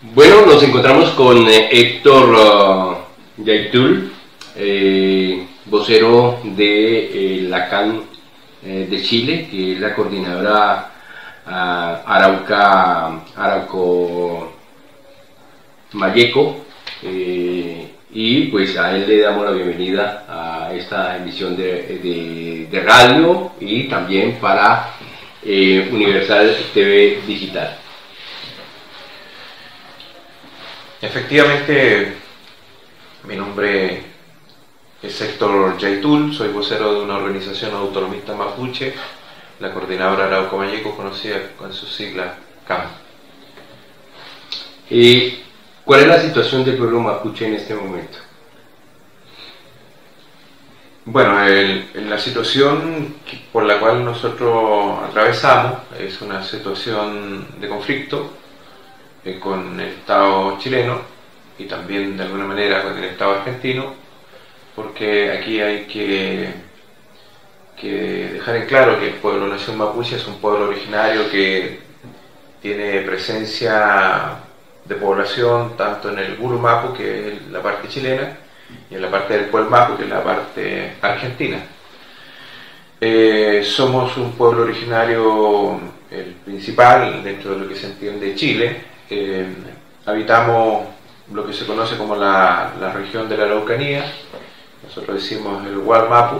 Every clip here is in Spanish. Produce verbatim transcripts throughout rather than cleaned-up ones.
Bueno, nos encontramos con eh, Héctor uh, Yaitul, eh, vocero de eh, la C A N eh, de Chile, que es la coordinadora uh, Arauca, Arauco Mayeco, eh, y pues a él le damos la bienvenida a esta emisión de, de, de radio y también para eh, Universal T V Digital. Efectivamente, mi nombre es Héctor Yaitul, soy vocero de una organización autonomista mapuche, la Coordinadora Arauco Mayeco, conocida con su sigla C A M. Eh, ¿Cuál es la situación del pueblo mapuche en este momento? Bueno, el, la situación por la cual nosotros atravesamos es una situación de conflicto eh, con el Estado chileno y también de alguna manera con el Estado argentino, porque aquí hay que, que dejar en claro que el pueblo nación mapuche es un pueblo originario que tiene presencia de población tanto en el Guru-Mapu, que es la parte chilena, y en la parte del Puelmapu, que es la parte argentina. Eh, somos un pueblo originario, el principal dentro de lo que se entiende Chile. Eh, habitamos lo que se conoce como la, la región de la Araucanía, nosotros decimos el Gualmapu,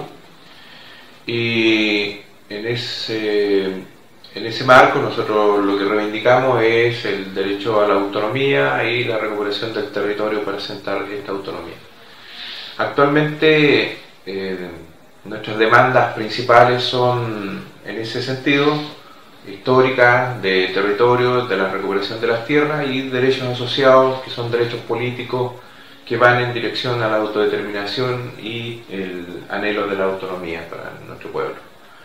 y en ese, en ese marco nosotros lo que reivindicamos es el derecho a la autonomía y la recuperación del territorio para asentar esta autonomía. Actualmente eh, nuestras demandas principales son en ese sentido históricas, de territorio, de la recuperación de las tierras y derechos asociados, que son derechos políticos que van en dirección a la autodeterminación y el anhelo de la autonomía para nuestro pueblo.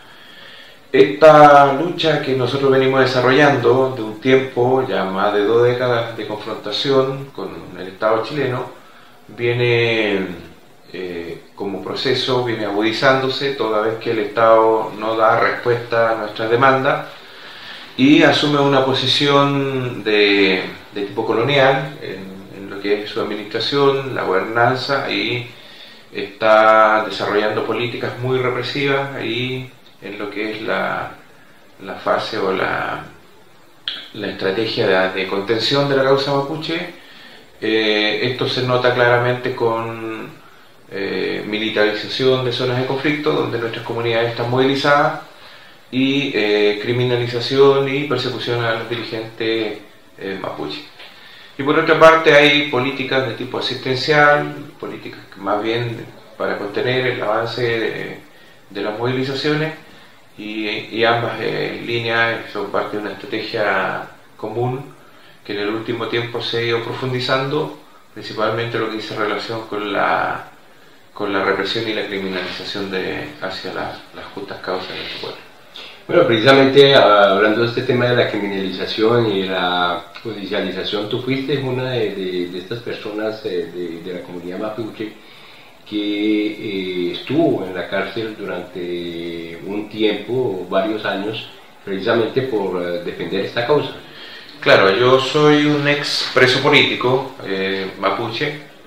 Esta lucha que nosotros venimos desarrollando de un tiempo, ya más de dos décadas de confrontación con el Estado chileno, viene Eh, como proceso, viene agudizándose toda vez que el Estado no da respuesta a nuestras demandas y asume una posición de, de tipo colonial en, en lo que es su administración, la gobernanza, y está desarrollando políticas muy represivas ahí en lo que es la, la fase o la, la estrategia de, de contención de la causa mapuche. Eh, esto se nota claramente con Eh, militarización de zonas de conflicto donde nuestras comunidades están movilizadas y eh, criminalización y persecución a los dirigentes eh, mapuche. Y por otra parte hay políticas de tipo asistencial, políticas más bien para contener el avance de, de las movilizaciones, y, y ambas eh, líneas son parte de una estrategia común que en el último tiempo se ha ido profundizando, principalmente lo que dice relación con la con la represión y la criminalización de, hacia la, las justas causas de nuestro pueblo. Bueno, precisamente hablando de este tema de la criminalización y de la judicialización, tú fuiste una de, de, de estas personas de, de, de la comunidad mapuche que eh, estuvo en la cárcel durante un tiempo, varios años, precisamente por uh, defender esta causa. Claro, yo soy un ex preso político eh, mapuche.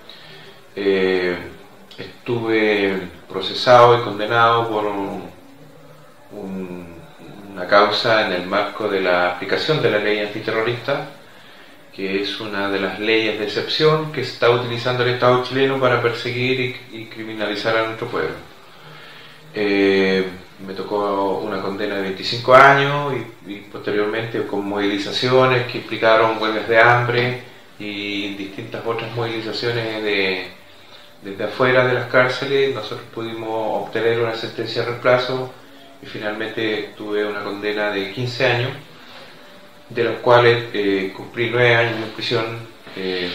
Eh, Estuve procesado y condenado por un, un, una causa en el marco de la aplicación de la ley antiterrorista, que es una de las leyes de excepción que está utilizando el Estado chileno para perseguir y, y criminalizar a nuestro pueblo. Eh, me tocó una condena de veinticinco años y, y posteriormente con movilizaciones que implicaron huelgas de hambre y distintas otras movilizaciones de desde afuera de las cárceles. Nosotros pudimos obtener una sentencia de reemplazo y finalmente tuve una condena de quince años, de los cuales eh, cumplí nueve años en prisión, eh,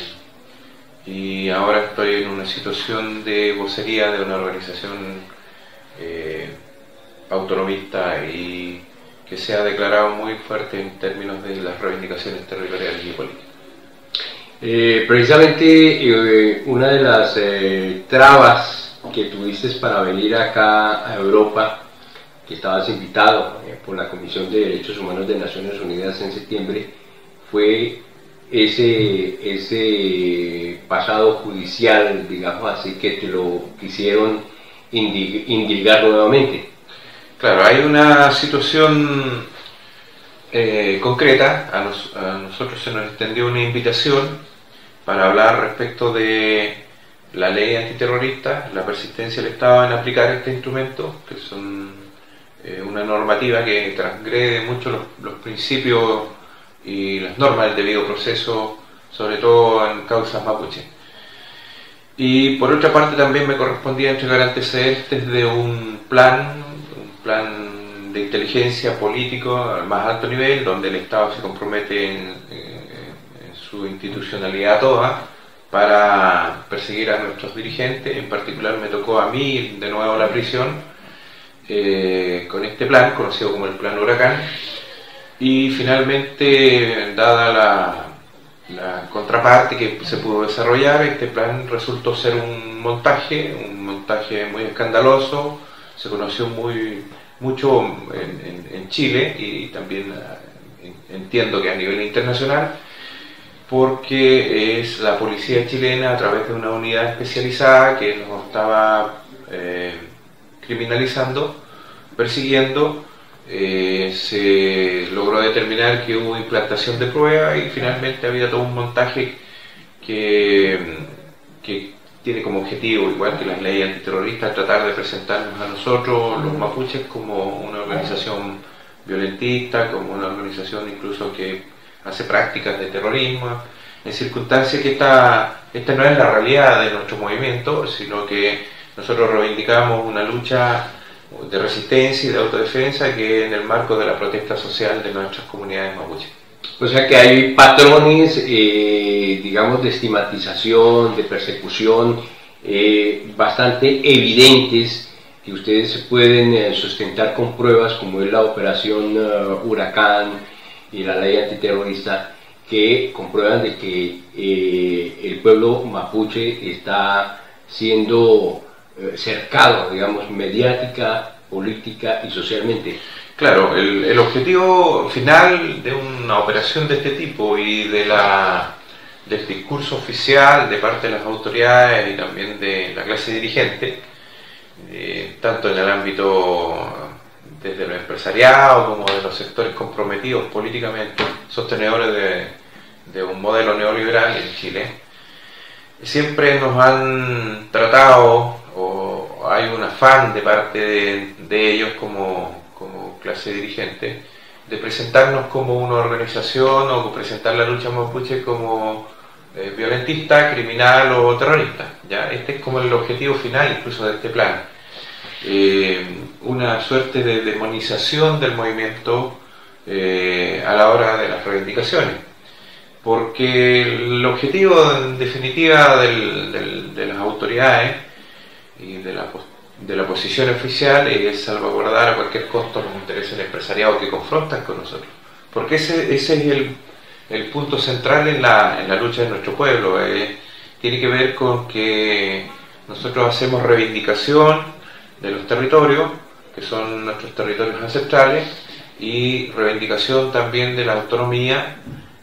y ahora estoy en una situación de vocería de una organización eh, autonomista y que se ha declarado muy fuerte en términos de las reivindicaciones territoriales y políticas. Eh, precisamente eh, una de las eh, trabas que tuviste para venir acá a Europa, que estabas invitado eh, por la Comisión de Derechos Humanos de Naciones Unidas en septiembre, fue ese, ese pasado judicial, digamos así, que te lo quisieron indilgar nuevamente? Claro, hay una situación eh, concreta. A, nos, a nosotros se nos extendió una invitación para hablar respecto de la ley antiterrorista, la persistencia del Estado en aplicar este instrumento, que son eh, una normativa que transgrede mucho los, los principios y las normas del debido proceso, sobre todo en causas mapuche. Y por otra parte también me correspondía entregar antecedentes de un plan, un plan de inteligencia político al más alto nivel, donde el Estado se compromete en, en su institucionalidad toda para perseguir a nuestros dirigentes. En particular me tocó a mí de nuevo la prisión eh, con este plan, conocido como el Plan Huracán, y finalmente, dada la, la contraparte que se pudo desarrollar, este plan resultó ser un montaje, un montaje muy escandaloso. Se conoció muy mucho en, en, en Chile y también en, entiendo que a nivel internacional, porque es la policía chilena, a través de una unidad especializada que nos estaba eh, criminalizando, persiguiendo. Eh, se logró determinar que hubo implantación de pruebas y finalmente había todo un montaje que, que tiene como objetivo, igual que las leyes antiterroristas, tratar de presentarnos a nosotros, los mapuches, como una organización violentista, como una organización incluso que hace prácticas de terrorismo, en circunstancias que esta, esta no es la realidad de nuestro movimiento, sino que nosotros reivindicamos una lucha de resistencia y de autodefensa que en el marco de la protesta social de nuestras comunidades mapuches. O sea que hay patrones, eh, digamos, de estigmatización, de persecución, eh, bastante evidentes, que ustedes pueden eh, sustentar con pruebas, como es la operación uh, Huracán y la ley antiterrorista, que comprueban de que eh, el pueblo mapuche está siendo cercado, digamos, mediática, política y socialmente. Claro, el, el objetivo final de una operación de este tipo y de la, del discurso oficial de parte de las autoridades y también de la clase dirigente, eh, tanto en el ámbito desde lo empresariado como de los sectores comprometidos políticamente, sostenedores de, de un modelo neoliberal en Chile, siempre nos han tratado, o hay un afán de parte de, de ellos como, como clase dirigente, de presentarnos como una organización o presentar la lucha mapuche como eh, violentista, criminal o terrorista. ¿Ya? Este es como el objetivo final incluso de este plan. Eh, una suerte de demonización del movimiento eh, a la hora de las reivindicaciones. Porque el objetivo en definitiva del, del, de las autoridades y de la, de la posición oficial es salvaguardar a cualquier costo los intereses del empresariado que confrontan con nosotros. Porque ese, ese es el, el punto central en la, en la lucha de nuestro pueblo. Eh, tiene que ver con que nosotros hacemos reivindicación de los territorios, que son nuestros territorios ancestrales, y reivindicación también de la autonomía.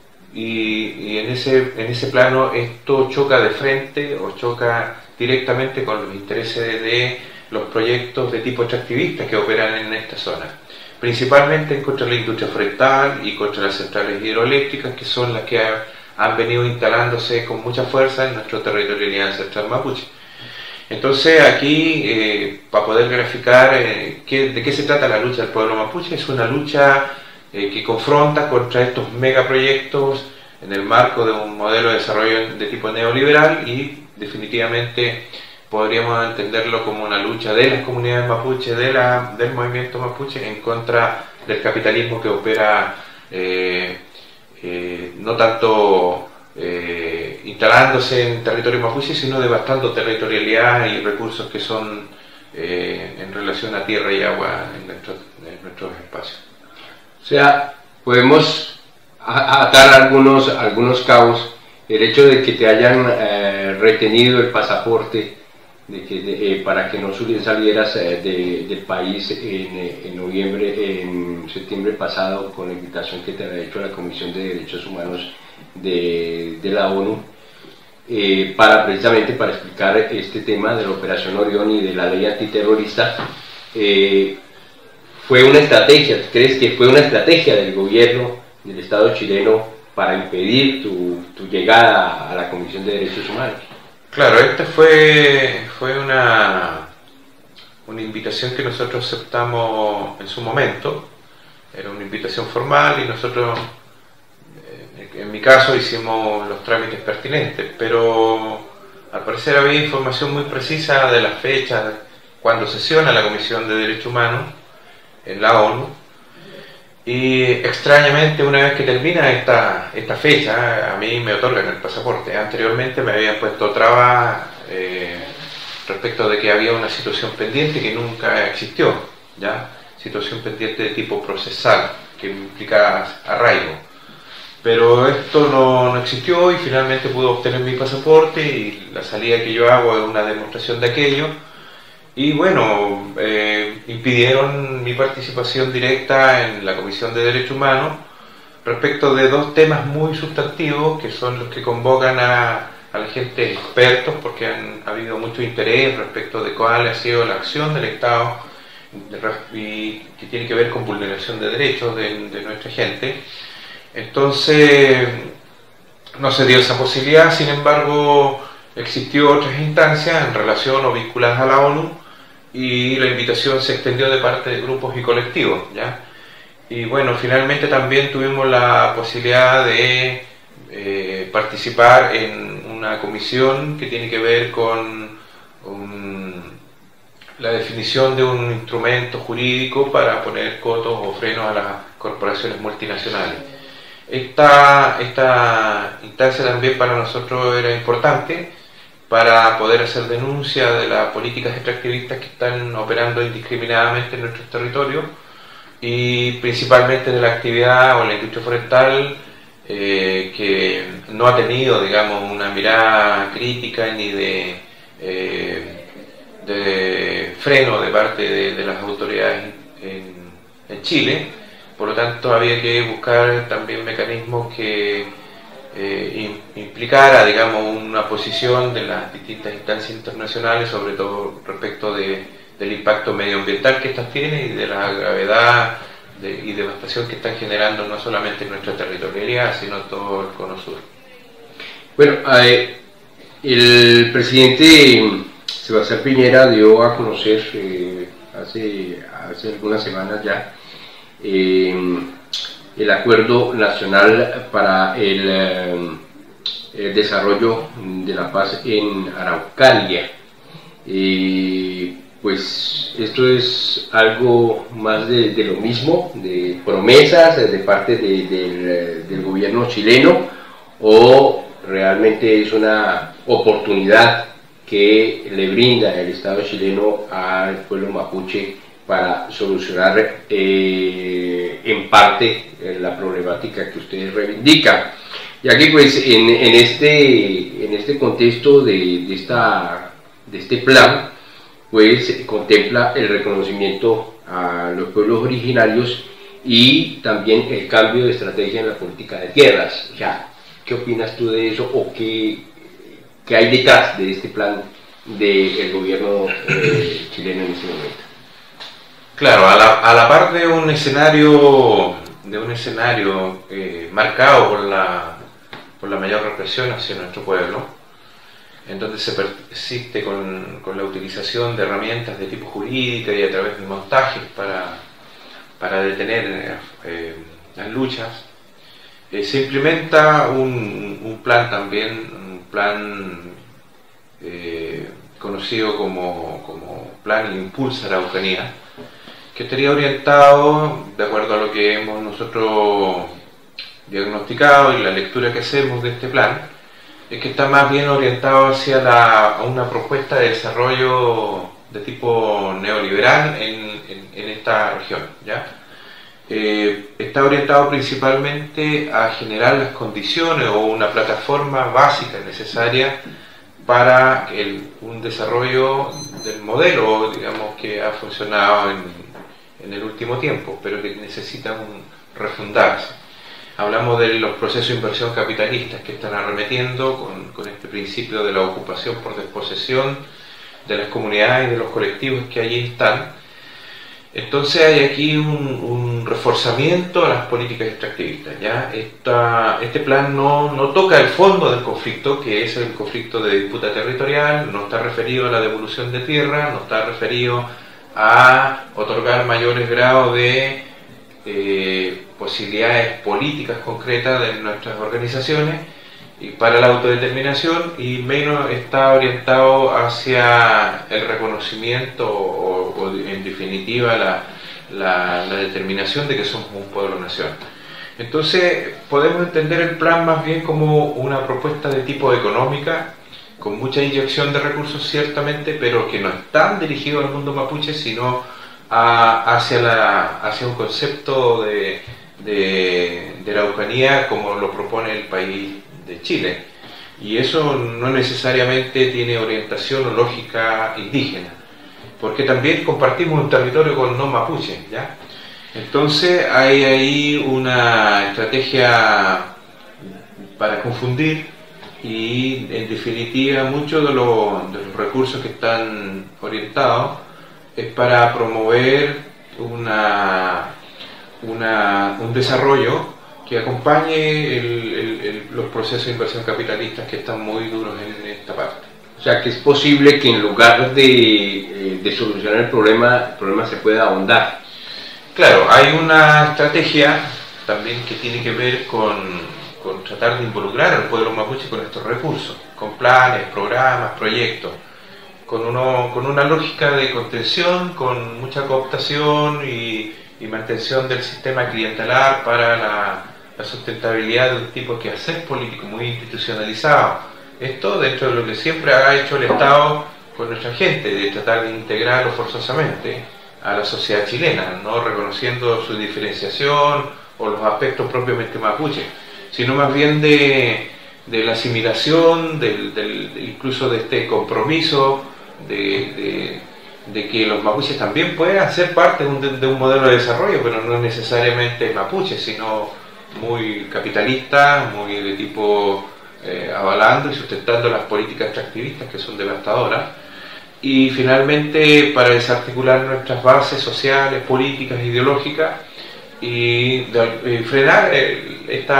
Y, y en, ese, en ese plano esto choca de frente o choca directamente con los intereses de, de los proyectos de tipo extractivista que operan en esta zona, principalmente contra la industria forestal y contra las centrales hidroeléctricas, que son las que ha, han venido instalándose con mucha fuerza en nuestro territorio ancestral mapuche. Entonces aquí, eh, para poder graficar eh, qué, de qué se trata la lucha del pueblo mapuche, es una lucha eh, que confronta contra estos megaproyectos en el marco de un modelo de desarrollo de tipo neoliberal, y definitivamente podríamos entenderlo como una lucha de las comunidades mapuche, de la, del movimiento mapuche, en contra del capitalismo que opera eh, eh, no tanto eh, instalándose en territorio mapuche, sino devastando territorialidad y recursos que son eh, en relación a tierra y agua en nuestros, en nuestros espacios. O sea, podemos atar algunos, algunos cabos. El hecho de que te hayan eh, retenido el pasaporte de que, de, eh, para que no salieras eh, de, del país en, en noviembre, en septiembre pasado, con la invitación que te había hecho la Comisión de Derechos Humanos de, de la ONU, eh, para precisamente para explicar este tema de la Operación Orión y de la ley antiterrorista. Eh, ¿Fue una estrategia, crees que fue una estrategia del gobierno del Estado chileno para impedir tu, tu llegada a la Comisión de Derechos Humanos? Claro, esta fue, fue una, una invitación que nosotros aceptamos en su momento. Era una invitación formal y nosotros, en mi caso, hicimos los trámites pertinentes, pero al parecer había información muy precisa de las fechas, cuando sesiona la Comisión de Derechos Humanos en la ONU, y extrañamente una vez que termina esta, esta fecha, a mí me otorgan el pasaporte. Anteriormente me habían puesto trabas eh, respecto de que había una situación pendiente que nunca existió, ¿ya? Situación pendiente de tipo procesal, que implica arraigo. Pero esto no, no existió y finalmente pude obtener mi pasaporte, y la salida que yo hago es una demostración de aquello. Y bueno, eh, impidieron mi participación directa en la Comisión de Derechos Humanos respecto de dos temas muy sustantivos, que son los que convocan a, a la gente expertos, porque han ha habido mucho interés respecto de cuál ha sido la acción del Estado y que tiene que ver con vulneración de derechos de, de nuestra gente. Entonces no se dio esa posibilidad. Sin embargo, existió otras instancias en relación o vinculadas a la ONU, y la invitación se extendió de parte de grupos y colectivos, ¿ya? Y bueno, finalmente también tuvimos la posibilidad de eh, participar en una comisión que tiene que ver con un, la definición de un instrumento jurídico para poner cotos o frenos a las corporaciones multinacionales. Esta, esta instancia también para nosotros era importante para poder hacer denuncia de las políticas extractivistas que están operando indiscriminadamente en nuestros territorios, y principalmente de la actividad o la industria forestal, eh, que no ha tenido, digamos, una mirada crítica ni de, eh, de freno de parte de, de las autoridades en, en Chile. Por lo tanto, había que buscar también mecanismos que Eh, implicara, digamos, una posición de las distintas instancias internacionales, sobre todo respecto de, del impacto medioambiental que estas tienen y de la gravedad de, y devastación que están generando no solamente en nuestra territorialidad, sino todo el cono sur. Bueno, eh, el presidente Sebastián Piñera dio a conocer eh, hace, hace algunas semanas ya eh, el Acuerdo Nacional para el, eh, el Desarrollo de la Paz en Araucaria. Eh, pues esto es algo más de, de lo mismo, de promesas de parte de, de, del gobierno chileno, o realmente es una oportunidad que le brinda el Estado chileno al pueblo mapuche para solucionar eh, en parte eh, la problemática que ustedes reivindican, ya que pues en, en, este, en este contexto de, de, esta, de este plan pues contempla el reconocimiento a los pueblos originarios y también el cambio de estrategia en la política de tierras. O sea, ¿qué opinas tú de eso, o qué, qué hay detrás de este plan del gobierno eh, chileno en este momento? Claro, a la, a la par de un escenario, de un escenario eh, marcado por la, por la mayor represión hacia nuestro pueblo, en donde se persiste con, con la utilización de herramientas de tipo jurídica y a través de montajes para, para detener eh, las luchas, eh, se implementa un, un plan también, un plan eh, conocido como, como Plan Impulsa Araucanía, que estaría orientado, de acuerdo a lo que hemos nosotros diagnosticado y la lectura que hacemos de este plan, es que está más bien orientado hacia la, a una propuesta de desarrollo de tipo neoliberal en, en, en esta región, ¿ya? Eh, está orientado principalmente a generar las condiciones o una plataforma básica necesaria para el, un desarrollo del modelo, digamos, que ha funcionado en, en el último tiempo, pero que necesita un, refundarse. hablamos de los procesos de inversión capitalistas que están arremetiendo con, con este principio de la ocupación por desposesión de las comunidades y de los colectivos que allí están. Entonces hay aquí un, un reforzamiento a las políticas extractivistas. ¿Ya? Esta, este plan no, no toca el fondo del conflicto, que es el conflicto de disputa territorial, no está referido a la devolución de tierra, no está referido a otorgar mayores grados de eh, posibilidades políticas concretas de nuestras organizaciones y para la autodeterminación, y menos está orientado hacia el reconocimiento o, o en definitiva la, la, la determinación de que somos un pueblo-nación. Entonces podemos entender el plan más bien como una propuesta de tipo económica, con mucha inyección de recursos ciertamente, pero que no están dirigidos al mundo mapuche, sino a, hacia, la, hacia un concepto de, de, de la Araucanía como lo propone el país de Chile, y eso no necesariamente tiene orientación o lógica indígena, porque también compartimos un territorio con no mapuche, ¿ya? Entonces hay ahí una estrategia para confundir, y en definitiva muchos de, lo, de los recursos que están orientados es para promover una, una, un desarrollo que acompañe el, el, el, los procesos de inversión capitalistas que están muy duros en esta parte. O sea, que es posible que en lugar de, de solucionar el problema, el problema se pueda ahondar. Claro, hay una estrategia también que tiene que ver con, con tratar de involucrar al pueblo mapuche con estos recursos, con planes, programas, proyectos, con, uno, con una lógica de contención, con mucha cooptación y, y mantención del sistema clientelar para la la sustentabilidad de un tipo que hacer político muy institucionalizado. Esto dentro de lo que siempre ha hecho el Estado con nuestra gente, de tratar de integrarlo forzosamente a la sociedad chilena, no reconociendo su diferenciación o los aspectos propiamente mapuche, sino más bien de, de la asimilación, del, del, incluso de este compromiso de, de, de que los mapuches también puedan ser parte de un, de un modelo de desarrollo, pero no necesariamente mapuche, sino muy capitalista, muy de tipo eh, avalando y sustentando las políticas extractivistas que son devastadoras, y finalmente para desarticular nuestras bases sociales, políticas, ideológicas y de, eh, frenar eh,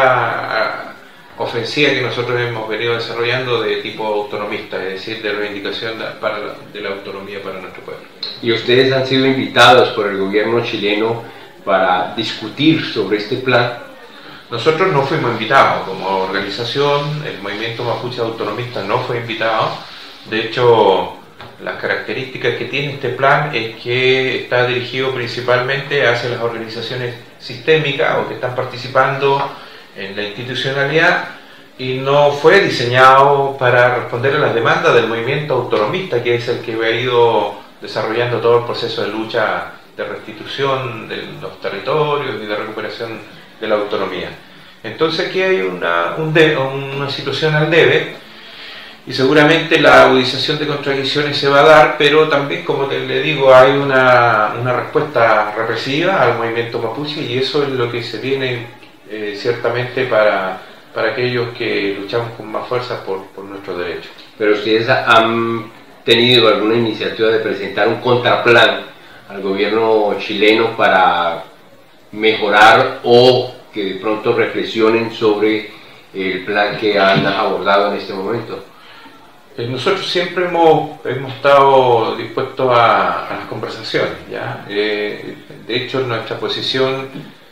esta ofensiva que nosotros hemos venido desarrollando de tipo autonomista, es decir, de reivindicación de, para la, de la autonomía para nuestro pueblo. Y ustedes han sido invitados por el gobierno chileno para discutir sobre este plan. Nosotros no fuimos invitados como organización, el movimiento mapuche autonomista no fue invitado. De hecho, las características que tiene este plan es que está dirigido principalmente hacia las organizaciones sistémicas o que están participando en la institucionalidad, y no fue diseñado para responder a las demandas del movimiento autonomista, que es el que ha ido desarrollando todo el proceso de lucha de restitución de los territorios y de recuperación de la autonomía. Entonces aquí hay una, un de, una situación al debe, y seguramente la agudización de contradicciones se va a dar, pero también, como te, le digo, hay una, una respuesta represiva al movimiento mapuche, y eso es lo que se viene eh, ciertamente para, para aquellos que luchamos con más fuerza por, por nuestros derechos. Pero ustedes han tenido alguna iniciativa de presentar un contraplan al gobierno chileno para mejorar o que de pronto reflexionen sobre el plan que han abordado en este momento. Nosotros siempre hemos, hemos estado dispuestos a, a las conversaciones, ¿ya? Eh, de hecho, nuestra posición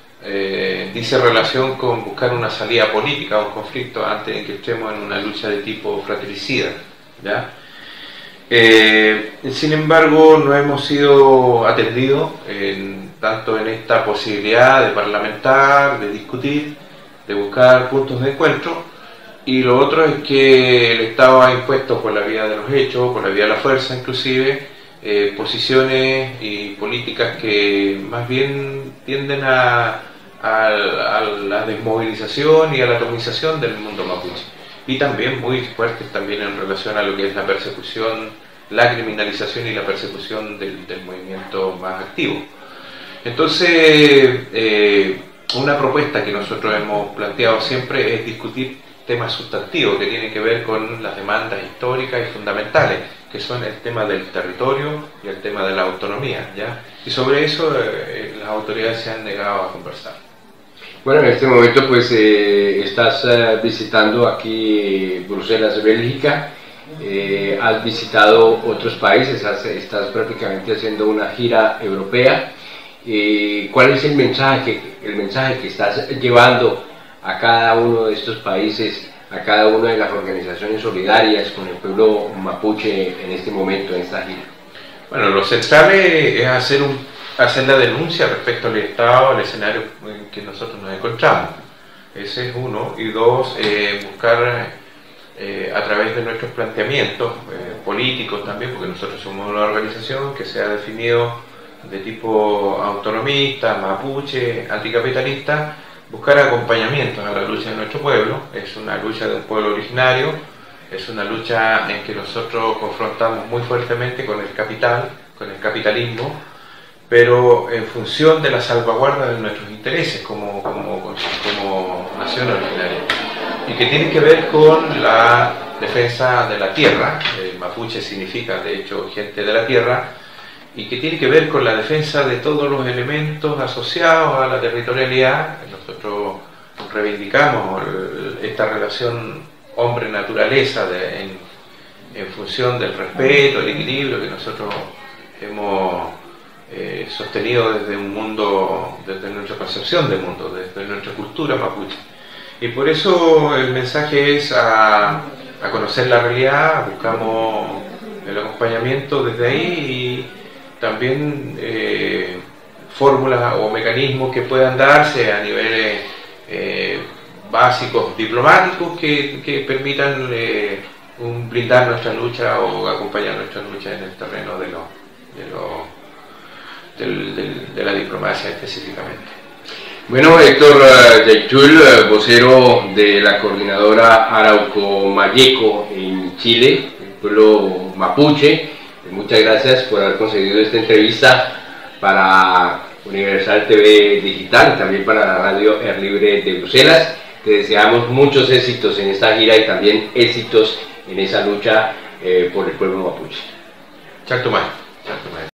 eh, dice relación con buscar una salida política a un conflicto antes de que estemos en una lucha de tipo fratricida, ¿ya? Eh, sin embargo, no hemos sido atendidos en, tanto en esta posibilidad de parlamentar, de discutir, de buscar puntos de encuentro, y lo otro es que el Estado ha impuesto por la vía de los hechos, por la vía de la fuerza inclusive, eh, posiciones y políticas que más bien tienden a, a, a la desmovilización y a la atomización del mundo mapuche, y también muy fuertes también en relación a lo que es la persecución, la criminalización y la persecución del, del movimiento más activo. Entonces, eh, una propuesta que nosotros hemos planteado siempre es discutir temas sustantivos que tienen que ver con las demandas históricas y fundamentales, que son el tema del territorio y el tema de la autonomía, ¿ya? Y sobre eso eh, las autoridades se han negado a conversar. Bueno, en este momento pues eh, estás eh, visitando aquí Bruselas, Bélgica, eh, has visitado otros países, has, estás prácticamente haciendo una gira europea. Eh, ¿Cuál es el mensaje, el mensaje que estás llevando a cada uno de estos países, a cada una de las organizaciones solidarias con el pueblo mapuche en este momento, en esta gira? Bueno, lo central es hacer, un, hacer la denuncia respecto al estado, al escenario en que nosotros nos encontramos. Ese es uno. Y dos, eh, buscar eh, a través de nuestros planteamientos eh, políticos también, porque nosotros somos una organización que se ha definido de tipo autonomista, mapuche, anticapitalista, buscar acompañamientos a la lucha de nuestro pueblo. Es una lucha de un pueblo originario, es una lucha en que nosotros confrontamos muy fuertemente con el capital, con el capitalismo, pero en función de la salvaguarda de nuestros intereses como, como, como nación originaria, y que tiene que ver con la defensa de la tierra. El mapuche significa de hecho gente de la tierra, y que tiene que ver con la defensa de todos los elementos asociados a la territorialidad. Nosotros reivindicamos esta relación hombre-naturaleza en, en función del respeto, el equilibrio que nosotros hemos eh, sostenido desde un mundo, desde nuestra concepción del mundo, desde nuestra cultura mapuche. Y por eso el mensaje es a, a conocer la realidad, buscamos el acompañamiento desde ahí y también eh, fórmulas o mecanismos que puedan darse a niveles eh, básicos diplomáticos que, que permitan eh, un, blindar nuestra lucha o acompañar nuestra lucha en el terreno de, lo, de, lo, del, del, de la diplomacia específicamente. Bueno, Héctor Yaichul, vocero de la coordinadora Arauco Mayeco en Chile, el pueblo mapuche, muchas gracias por haber concedido esta entrevista para Universal T V Digital y también para la radio Air Libre de Bruselas. Te deseamos muchos éxitos en esta gira y también éxitos en esa lucha eh, por el pueblo mapuche. Chactumay.